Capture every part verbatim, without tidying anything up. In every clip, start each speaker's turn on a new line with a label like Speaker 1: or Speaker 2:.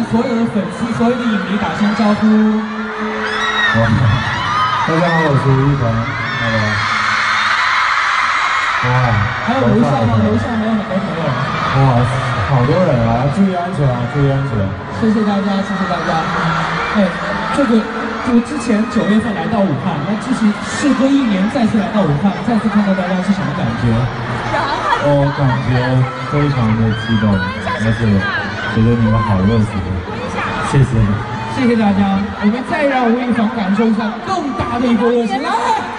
Speaker 1: 所有的粉丝、所有的影迷打声招呼。
Speaker 2: 大家好，我是吴亦凡。哇，
Speaker 1: 还有楼上吗？楼上还有很多朋友。
Speaker 2: 哇，好多人啊！注意安全啊！注意安全。
Speaker 1: 谢谢大家，谢谢大家。哎，这个就之前九月份来到武汉，那这是事隔一年再次来到武汉，再次看到大家是什么感觉？
Speaker 2: 我感觉非常的激动，而且觉得你们好热情，谢谢你，
Speaker 1: 谢谢大家。我们再让吴亦凡感受一下更大的一波热情，来！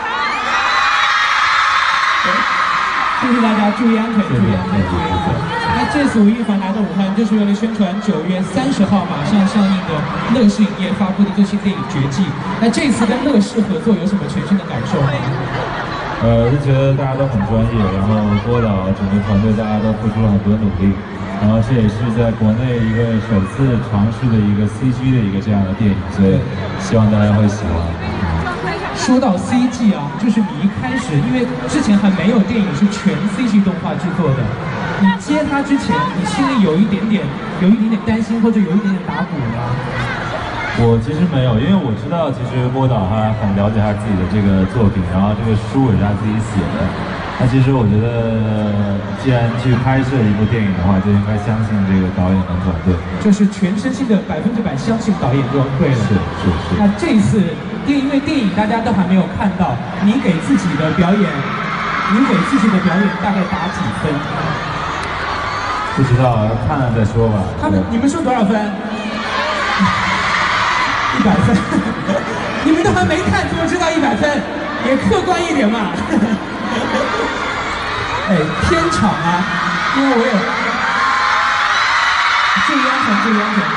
Speaker 1: 谢谢大家，注意安全，注意安全，注意安全。那这次吴亦凡来到武汉，就是为了宣传九月三十号马上上映的乐视影业发布的最新电影《绝技》。那这次跟乐视合作有什么全新的感受吗？
Speaker 2: 呃，就觉得大家都很专业，然后郭导整个团队大家都付出了很多努力，然后这也是在国内一个首次尝试的一个 C G 的一个这样的电影，所以希望大家会喜欢。
Speaker 1: 说到 C G 啊，就是你一开始，因为之前还没有电影是全 C G 动画制作的，你接它之前，你心里有一点点、有一点点担心，或者有一点点打鼓吗？
Speaker 2: 我其实没有，因为我知道，其实郭导他很了解他自己的这个作品，然后这个书也是他自己写的。那其实我觉得，既然去拍摄一部电影的话，就应该相信这个导演和团队，
Speaker 1: 就是全身心的百分之百相信导演就对了。
Speaker 2: 是是是。
Speaker 1: 那这次电因为电影大家都还没有看到，你给自己的表演，你给自己的表演大概打几分？
Speaker 2: 不知道，看了再说吧。
Speaker 1: 他们你们说多少分？一百分，你们都还没看，怎么知道一百分？也客观一点嘛。哎，片场啊，因为我也注意安全，注意安全。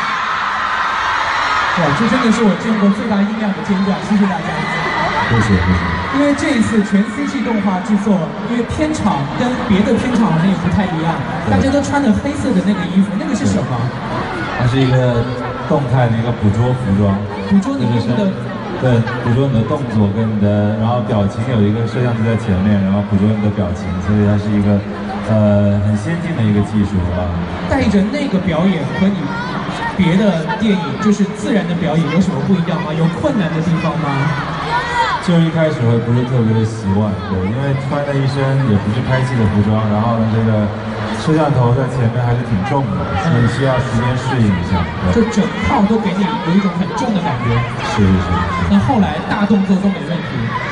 Speaker 1: 哇，这真的是我见过最大音量的尖叫，谢谢大家。
Speaker 2: 谢谢谢谢。
Speaker 1: 因为这一次全 C G 动画制作，因为片场跟别的片场好像也不太一样，大家都穿着黑色的那个衣服，那个是什么？
Speaker 2: 它是一个动态的一个捕捉服装，
Speaker 1: 捕捉你的，
Speaker 2: 对，捕捉你的动作跟你的，然后表情有一个摄像机在前面，然后捕捉你的表情，所以它是一个呃很先进的一个技术啊。
Speaker 1: 带着那个表演和你别的电影就是自然的表演有什么不一样吗？有困难的地方吗？
Speaker 2: 就是一开始会不是特别的习惯，对，因为穿了一身也不是拍戏的服装，然后呢这个摄像头在前面还是挺重的，所以需要时间适应一下。
Speaker 1: 就整套都给你有一种很重的感觉。
Speaker 2: 是是是。
Speaker 1: 那后来大动作都没问题。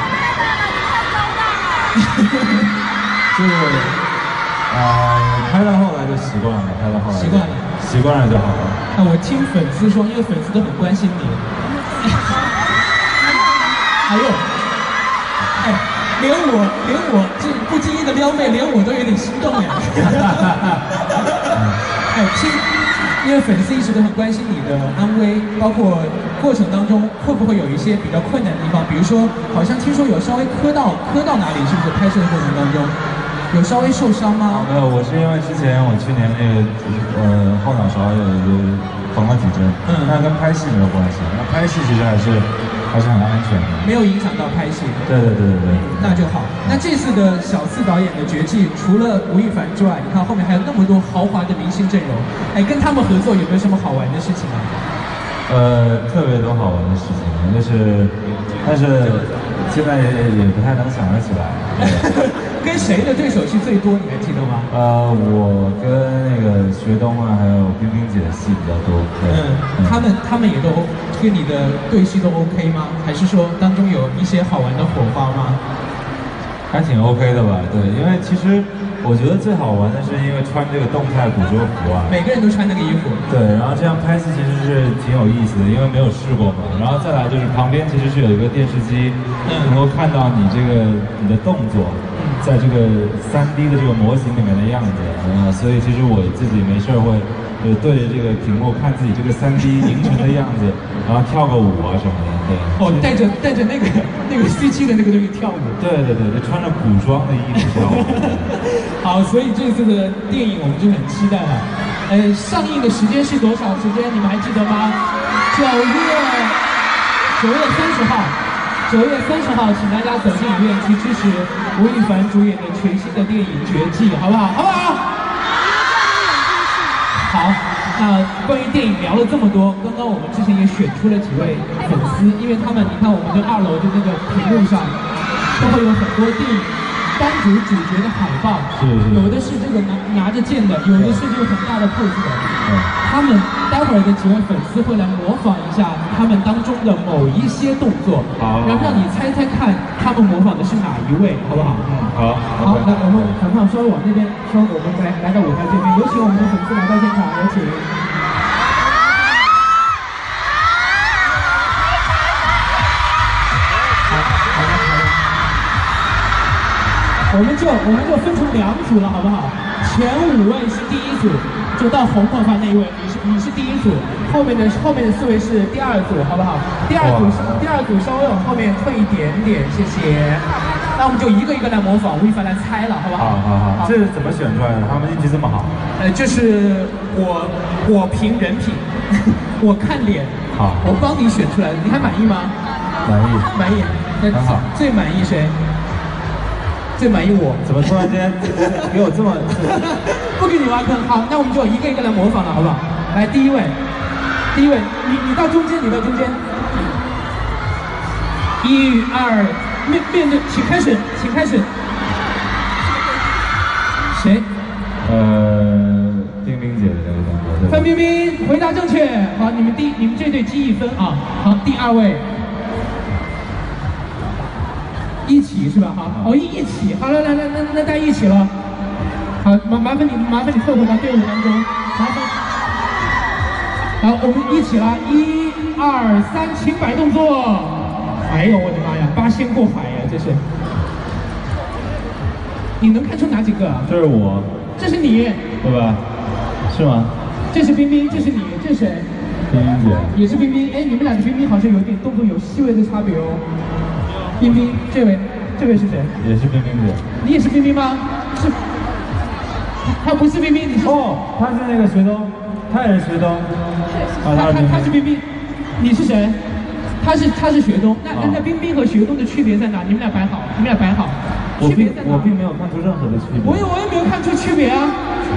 Speaker 2: 就是呃，拍到后来就习惯了，拍到后来
Speaker 1: 习惯了，
Speaker 2: 习惯了就好了。
Speaker 1: 那我听粉丝说，因为粉丝都很关心你。哎呦，哎，连我连我这不经意的撩妹，连我都有点心动哎。哎，听，因为粉丝一直都很关心你的安危，包括过程当中会不会有一些比较困难的地方？比如说，好像听说有稍微磕到磕到哪里，是不是？拍摄的过程当中有稍微受伤吗？
Speaker 2: 没有，我是因为之前我去年那个呃后脑勺有一个缝了几针，嗯，那跟拍戏没有关系。那拍戏其实还是。还是很安全的，
Speaker 1: 没有影响到拍戏。
Speaker 2: 对对对对对，
Speaker 1: 那就好。那这次的小四导演的绝技，除了吴亦凡之外，你看后面还有那么多豪华的明星阵容，哎，跟他们合作有没有什么好玩的事情啊？
Speaker 2: 呃，特别多好玩的事情，就是，但是现在也也不太能想得起来。
Speaker 1: 跟谁的对手戏最多？你还记得吗？
Speaker 2: 呃，我跟那个学东啊，还有冰冰姐的戏比较多。
Speaker 1: 嗯，嗯他们他们也都跟你的对戏都 OK 吗？还是说当中有一些好玩的火花吗？
Speaker 2: 还挺 OK 的吧？对，因为其实我觉得最好玩的是因为穿这个动态捕捉服啊，
Speaker 1: 每个人都穿那个衣服。
Speaker 2: 对，然后这样拍戏其实是挺有意思的，因为没有试过嘛。然后再来就是旁边其实是有一个电视机，能够看到你这个你的动作。在这个三 D 的这个模型里面的样子，嗯，所以其实我自己没事会，就对着这个屏幕看自己这个三 D 凝成的样子，然后跳个舞啊什么的，对。
Speaker 1: 哦，带着带着那个那个 C G 的那个东西跳舞。
Speaker 2: 对对对，就穿着古装的衣服跳舞。
Speaker 1: 好，所以这次的电影我们就很期待了。呃，上映的时间是多少时间？你们还记得吗？九月九月三十号。九月三十号，请大家走进影院去支持吴亦凡主演的全新的电影《绝技》，好不好？好不好？好。 那关于电影聊了这么多，刚刚我们之前也选出了几位粉丝，因为他们，你看我们的二楼的那个屏幕上都会有很多电影单独主角的海报，
Speaker 2: 是是
Speaker 1: 有的是这个拿拿着剑的，有的是这个很大的 pose 的。
Speaker 2: 嗯、
Speaker 1: 他们待会儿的几位粉丝会来模仿一下他们当中的某一些动作，
Speaker 2: 好，
Speaker 1: 然后让你猜猜看他们模仿的是哪一位，好不好？
Speaker 2: 嗯，好。
Speaker 1: 好，那我们反胖稍微往那边，稍微我们来来到舞台这边，有请我们的粉丝来到现场，有请。好，好的，好的。我们就我们就分成两组了，好不好？前五位是第一组，就到红头发那一位，你是你是第一组，后面的后面的四位是第二组，好不好？第二组第二组稍微往后面退一点点，谢谢。那我们就一个一个来模仿，吴亦凡来猜了，好不好？
Speaker 2: 好好好。这是怎么选出来的？他们运气这么好？
Speaker 1: 呃，就是我我凭人品，我看脸，
Speaker 2: 好，
Speaker 1: 我帮你选出来的，你还满意吗？
Speaker 2: 满意，
Speaker 1: 满意。那
Speaker 2: 很好。
Speaker 1: 最满意谁？最满意我。
Speaker 2: 怎么突然间给我这么？
Speaker 1: 不给你挖坑。好，那我们就一个一个来模仿了，好不好？来，第一位，第一位，你你到中间，你到中间。一二，面面对，请开始，请开始。谁？
Speaker 2: 呃，冰冰姐的那个动作。
Speaker 1: 范冰冰，回答正确。好，你们第你们这队积一分啊。好，第二位。一起是吧？好，哦，一一起，好了，来来来，那大家一起了。好，麻麻烦你，麻烦你凑合到队伍当中，麻烦。好，我们一起了，一二三，请摆动作。哎呦，我的妈呀，八仙过海呀，这是。你能看出哪几个啊？
Speaker 2: 这是我。
Speaker 1: 这是你。
Speaker 2: 对吧？是吗？
Speaker 1: 这是冰冰，这是你，这是谁？
Speaker 2: 冰冰姐。
Speaker 1: 也是冰冰，哎，你们俩的冰冰好像有点动作有细微的差别哦。冰冰，这位，这位是谁？
Speaker 2: 也是冰冰姐。
Speaker 1: 你也是冰冰吗？是。他不是冰冰，你是。
Speaker 2: 哦，他是那个学东，他也是学东。
Speaker 1: 他他他是冰冰，你是谁？他是他是学东。那那那冰冰和学东的区别在哪？你们俩摆好，你们俩摆好。区别在哪？
Speaker 2: 我并没有看出任何的区别。
Speaker 1: 我也我也没有看出区别啊。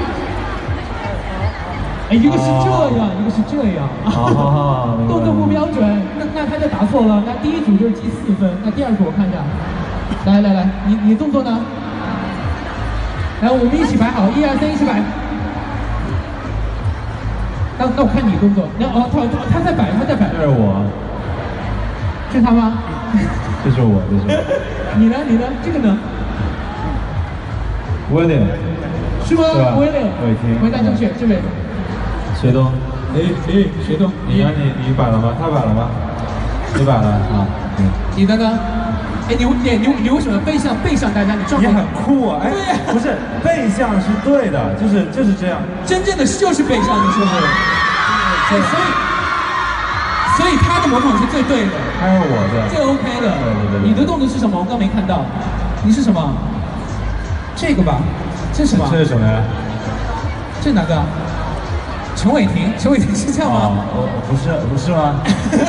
Speaker 1: 哎，一个是这样，一个是这样，动作不标准，那那他就答错了。那第一组就是记四分，那第二组我看一下，来来来，你你动作呢？来，我们一起摆好，一二三，一起摆。那那我看你动作，那哦，他他在摆，他在摆。
Speaker 2: 这是我。
Speaker 1: 是他吗？
Speaker 2: 这是我，这是我。
Speaker 1: 你呢？你呢？这个呢
Speaker 2: ？William。
Speaker 1: 是吗 ？William。
Speaker 2: 我听。
Speaker 1: 回答正确，这位。
Speaker 2: 学东，
Speaker 1: 哎哎，学东，
Speaker 2: 你呢？你你摆了吗？他摆了吗？你摆了啊？嗯。
Speaker 1: 你的呢？哎，你你你你为什么背向背向大家？你正好。
Speaker 2: 也很酷啊！哎，
Speaker 1: 对，
Speaker 2: 不是背向是对的，就是就是这样。
Speaker 1: 真正的就是背向的，是不是？哎，所以所以他的模仿是最对的。
Speaker 2: 还有我的。
Speaker 1: 最 OK 的。
Speaker 2: 对对对。
Speaker 1: 你的动作是什么？我刚没看到。你是什么？这个吧？这是什么？
Speaker 2: 这是什么呀？
Speaker 1: 这哪个？陈伟霆，陈伟霆是这样吗？
Speaker 2: 哦，不是，不是吗？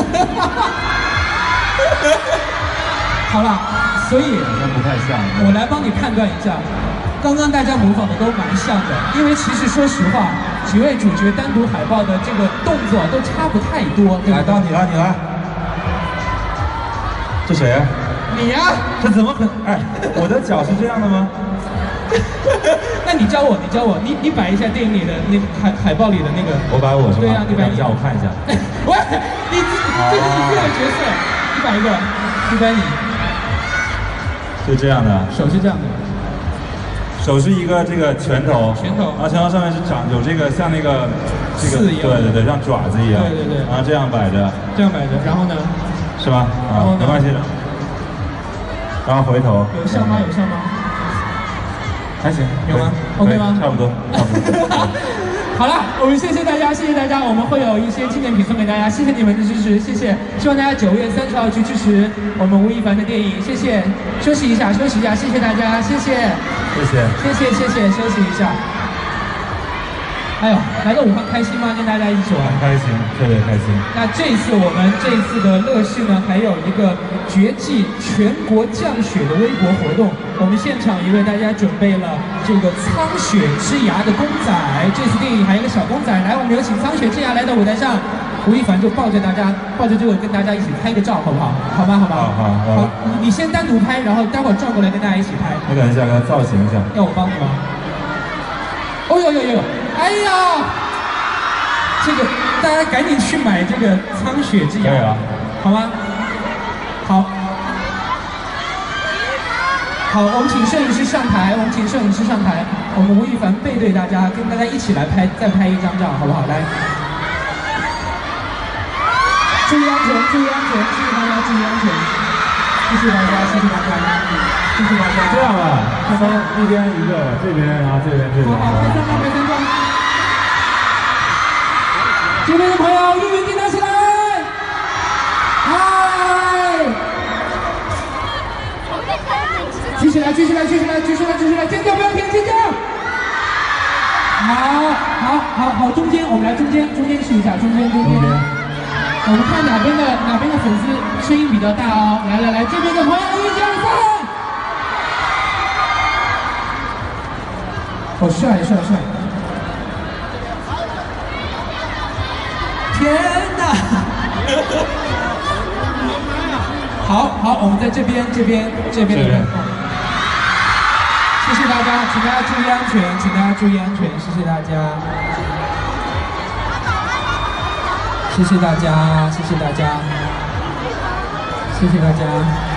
Speaker 1: 好了，所以
Speaker 2: 好像不太像。
Speaker 1: 我来帮你判断一下，刚刚大家模仿的都蛮像的，因为其实说实话，几位主角单独海报的这个动作都差不太多。
Speaker 2: 来，到你了，你来。这谁？
Speaker 1: 你呀、啊？
Speaker 2: 这怎么可能？哎，我的脚是这样的吗？
Speaker 1: 那你教我，你教我，你你摆一下电影里的那海海报里的那个。
Speaker 2: 我摆我是吧？
Speaker 1: 对呀、啊，你摆
Speaker 2: 一下，我看一下。
Speaker 1: 喂，你这这是你自己的角色，你摆一个，你摆你。
Speaker 2: 就这样的。
Speaker 1: 手是这样的。
Speaker 2: 手是一个这个拳头。
Speaker 1: 拳头。
Speaker 2: 然后拳头上面是长有这个像那个这个
Speaker 1: 刺一样。
Speaker 2: 对对对，像爪子一样。
Speaker 1: 对对对。
Speaker 2: 然后这样摆着。
Speaker 1: 这样摆着，然后呢？
Speaker 2: 是吧？啊，没关系的。然后回头。
Speaker 1: 有像吗？有像吗？
Speaker 2: 还行，
Speaker 1: 有吗 ？OK 吗？
Speaker 2: 差不多，差不多。
Speaker 1: 好了，我们谢谢大家，谢谢大家，我们会有一些纪念品送给大家，谢谢你们的支持，谢谢，希望大家九月三十号去支持我们吴亦凡的电影，谢谢。休息一下，休息一下，谢谢大家，谢谢，
Speaker 2: 谢谢，
Speaker 1: 谢谢，谢谢，休息一下。 哎呦，来到武汉开心吗？跟大家一起玩。
Speaker 2: 很开心，特别开心。
Speaker 1: 那这次我们这一次的乐事呢，还有一个绝技全国降雪的微博活动。我们现场也为大家准备了这个苍雪之牙的公仔。这次电影还有一个小公仔，来，我们有请苍雪之牙来到舞台上。吴亦凡就抱着大家，抱着这个跟大家一起拍个照，好不好？好吗？好吗？
Speaker 2: 好好好。
Speaker 1: 好，你你先单独拍，然后待会儿转过来跟大家一起拍。
Speaker 2: 我等一下给他造型一下。
Speaker 1: 要我帮你吗？哦呦呦呦！哎呀！这个大家赶紧去买这个苍雪之牙，
Speaker 2: 啊，
Speaker 1: 好吗？好，好，我们请摄影师上台，我们请摄影师上台，我们吴亦凡背对大家，跟大家一起来拍，再拍一张照，好不好？来，注意安全，注意安全，谢谢大家，注意安全，谢谢大家，谢谢大家，谢谢大家。
Speaker 2: 这样吧，三一边一个，这边然后这边这边。
Speaker 1: 好好，拍三张，拍三张。这边的朋友，一鸣给拿起来！嗨！举起来，举起来，举起来，举起来，举起来！尖叫不要停，尖叫！好，好，好，好，中间，我们来中间，中间试一下，中间，中间。我们看哪边的哪边的粉丝声音比较大哦。来来来，这边的朋友，一二三！哦，帅帅帅！天哪！好好，我们在这边这边这边的人，谢谢大家，请大家注意安全，请大家注意安全，谢谢大家，谢谢大家，谢谢大家，谢谢大家。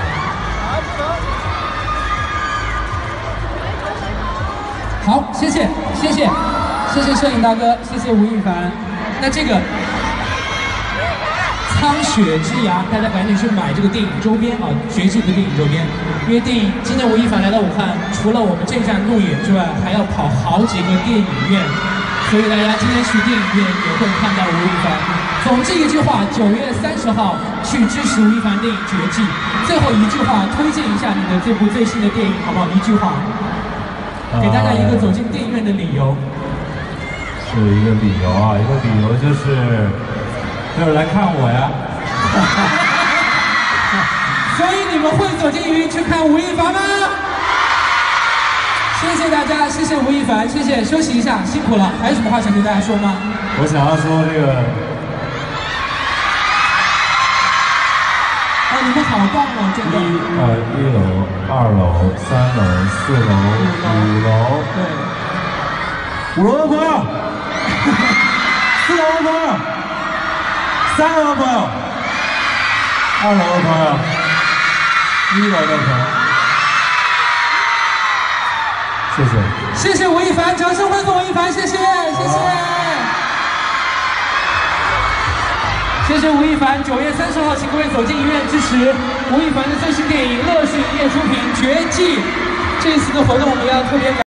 Speaker 1: 好，谢谢谢谢谢谢摄影大哥，谢谢吴亦凡。那这个苍雪之牙，大家赶紧去买这个电影周边啊，绝技的电影周边。因为电影今天吴亦凡来到武汉，除了我们这站路演之外，还要跑好几个电影院，所以大家今天去电影院也会看到吴亦凡。总之一句话，九月三十号去支持吴亦凡电影绝技。最后一句话，推荐一下你的这部最新的电影，好不好？一句话，给大家一个走进电影院的理由。
Speaker 2: 是一个理由啊，一个理由就是就是来看我呀。
Speaker 1: 所以你们会走进影院去看吴亦凡吗？谢谢大家，谢谢吴亦凡，谢谢，休息一下，辛苦了。还有什么话想对大家说吗？
Speaker 2: 我想要说这个。
Speaker 1: 哦，你们好棒哦，这个。
Speaker 2: 一呃一楼、二楼、三楼、四楼、五楼。对。五楼的朋友。四楼的朋友，三楼的朋友，二楼的朋友，一楼的朋友，谢谢，
Speaker 1: 谢谢吴亦凡，掌声欢送吴亦凡，谢谢，谢谢，谢谢吴亦凡。九月三十号，请各位走进影院支持吴亦凡的最新电影《乐视影业出品《绝技》。这一次的活动，我们要特别感。